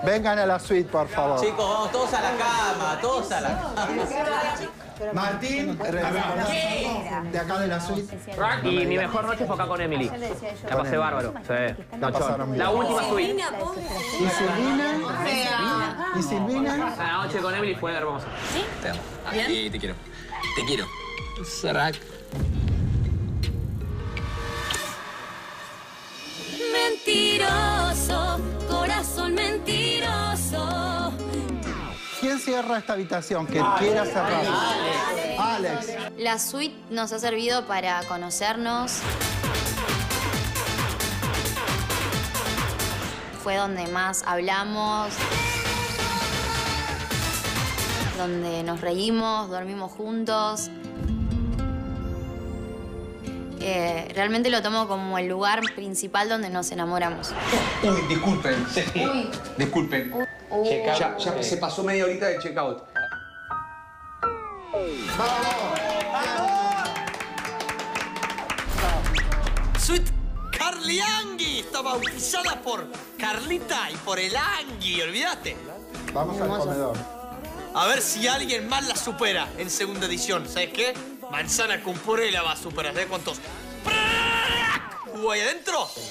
Vengan a la suite, por favor. Chicos, vamos todos a la cama, todos a la cama. Martín, de acá de la suite. Y mi mejor noche fue acá con Emily. La pasé bárbaro. Sí. La última suite. ¿Y Silvina? ¿Y Silvina? La noche con Emily fue hermosa. ¿Sí? Te amo. Y te quiero. Te quiero. Sarac. Mentiroso, corazón mentiroso. ¿Quién cierra esta habitación? Que quiera cerrar. Alex. La suite nos ha servido para conocernos. Fue donde más hablamos, donde nos reímos, dormimos juntos. Realmente lo tomo como el lugar principal donde nos enamoramos. Uy, disculpen. Disculpen. Ya se pasó media horita de checkout. Suite Carliangui está bautizada por Carlita y por el Angui, ¿olvidaste? Vamos al comedor. A ver si alguien más la supera en segunda edición. ¿Sabes qué? Manzana con puré la va a superar. ¿Sabes cuántos? ¿Hubo ahí adentro?